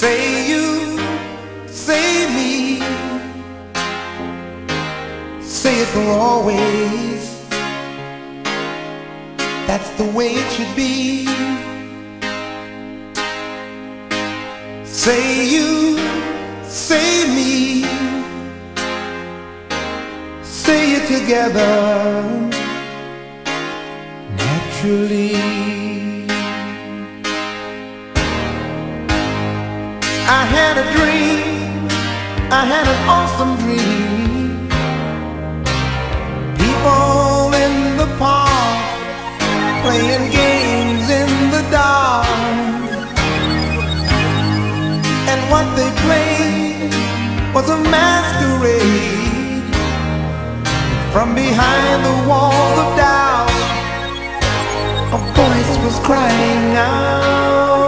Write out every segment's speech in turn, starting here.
Say you, say me, say it for always. That's the way it should be. Say you, say me, say it together naturally. I had a dream, I had an awesome dream. People in the park playing games in the dark, and what they played was a masquerade. From behind the walls of doubt, a voice was crying out.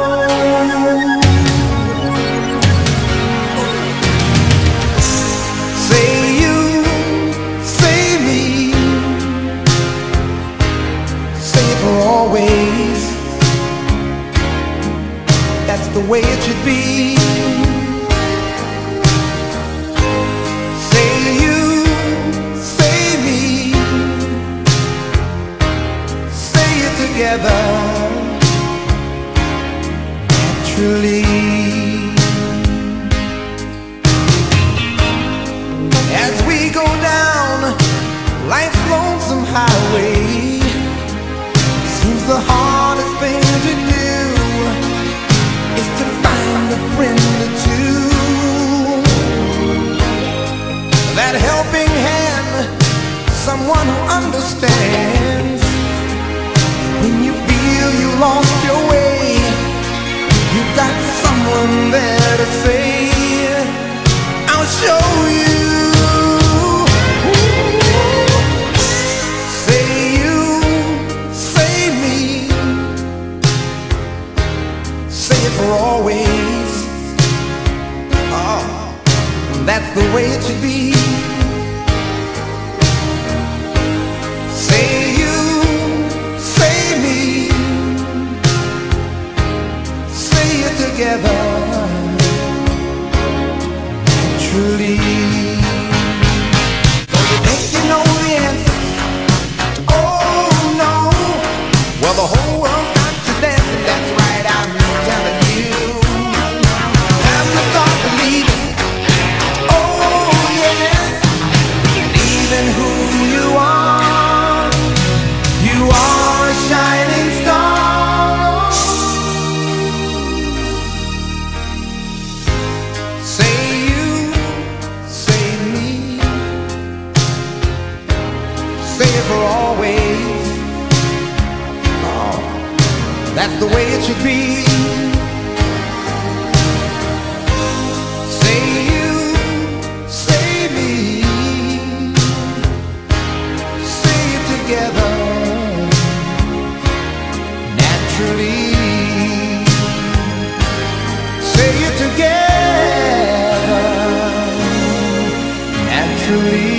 Say you, say me, say it for always. That's the way it should be. Say you, say me, say it together naturally. As we go down life's lonesome highway, seems the hardest thing to do is to find a friend or two. That helping hand, someone who understands. When you feel you lost your way, you've got someone there to say, I'll show you. Say you, say me, say it for always. Oh, that's the way it should be. Say you, say me, say it together naturally. Don't you think you know the answer? Oh no. Well, the whole world's got to dance, and that's right, I'm telling you. Time to start believing. Oh yes, believing who you are. You are a shining star. Say you, say me, say it for always. Oh, that's the way it should be. Say you, say me, say it together naturally. Say it together naturally.